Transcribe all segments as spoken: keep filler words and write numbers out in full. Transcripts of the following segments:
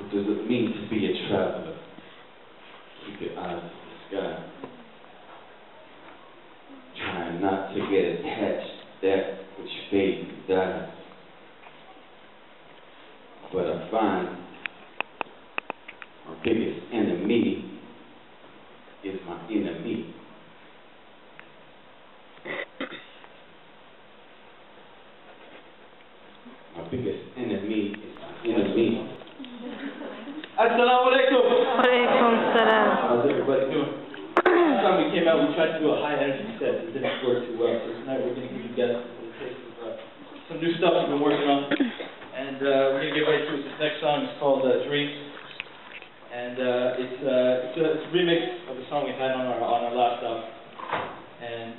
What does it mean to be a traveler? Keep your eyes to the sky. Trying not to get attached to that which fades and dies. But I find my biggest enemy is my enemy. My biggest enemy is my enemy. Assalamu alaikum. Alaikum salam. How's everybody doing? Last time we came out, we tried to do a high energy set. It didn't work too well. So tonight we're going to give you guys a little taste of uh, some new stuff we've been working on. And uh, we're going to get right to it. This next song is called uh, Dreams. And uh, it's, uh, it's, a, it's a remix of a song we had on our, on our last album. And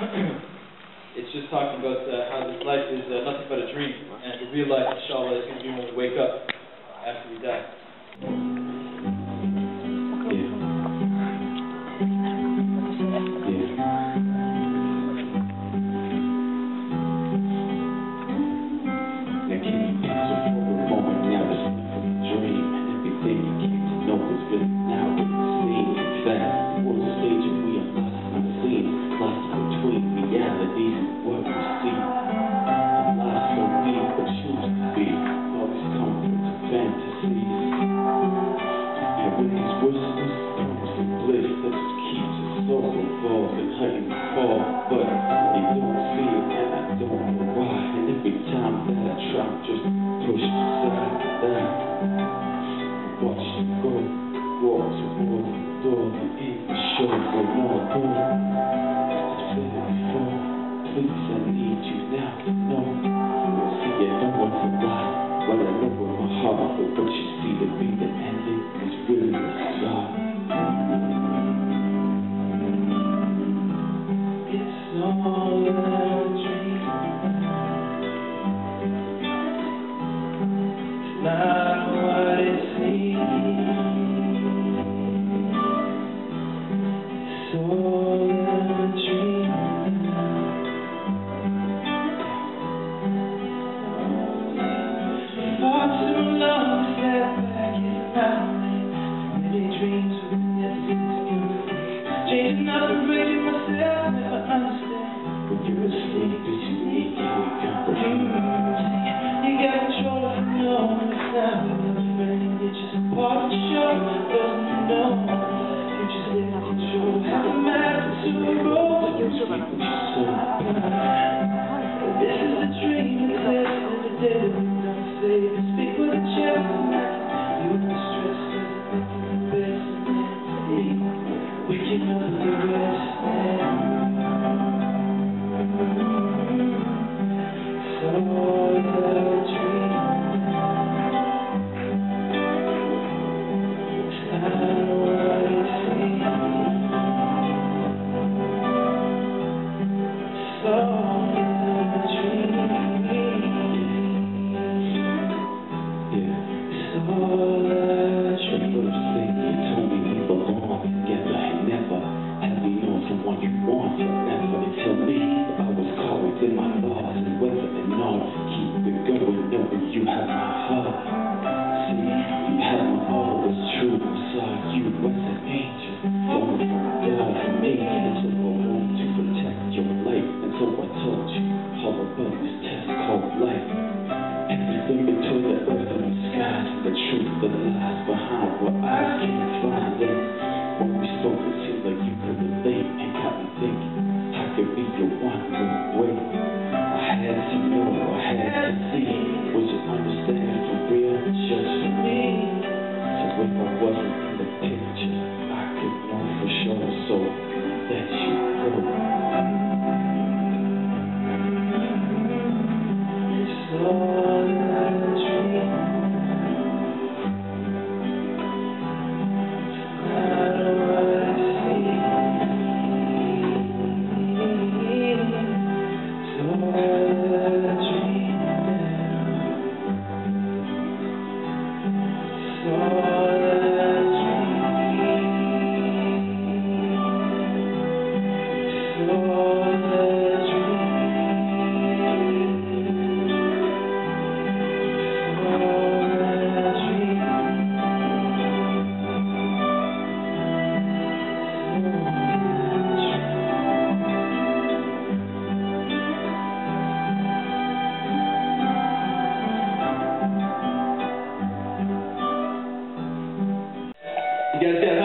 uh, it's just talking about uh, how this life is uh, nothing but a dream. And the real life, inshallah, is going to be when we wake up after we die. Dream. guys got